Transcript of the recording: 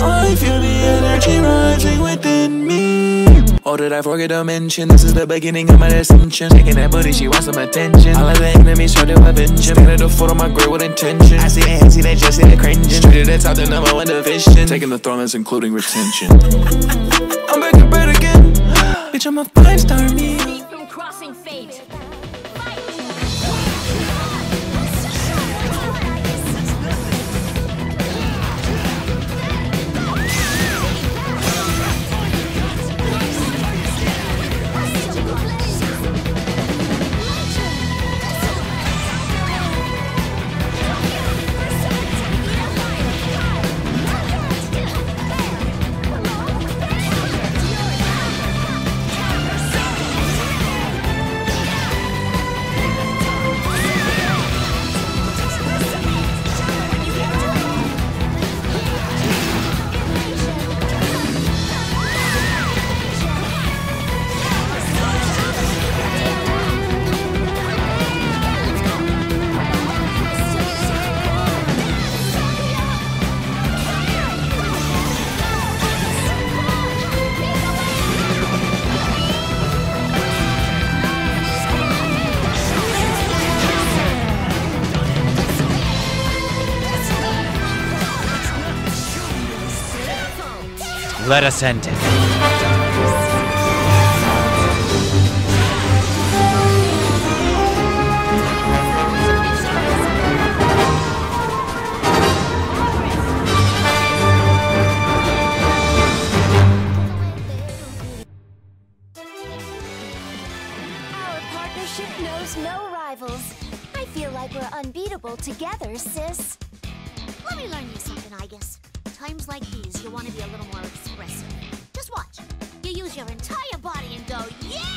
I feel the energy rising within me. Oh, did I forget to mention? This is the beginning of my ascension. Taking that booty, she wants some attention. All of the enemies try to avenge him. Made her the foot on my grave with intention. I see the hand, see that just see the cringing. Straight to the top, the number one division. Taking the throne, that's including retention. I'm back to bed again. Bitch, I'm a 5-star me. From crossing fate. Let us end it. Knows no rivals. I feel like we're unbeatable together, sis. Let me learn you something, Aigis. Times like these, you want to be a little more expressive. Just watch. You use your entire body and go, yeah!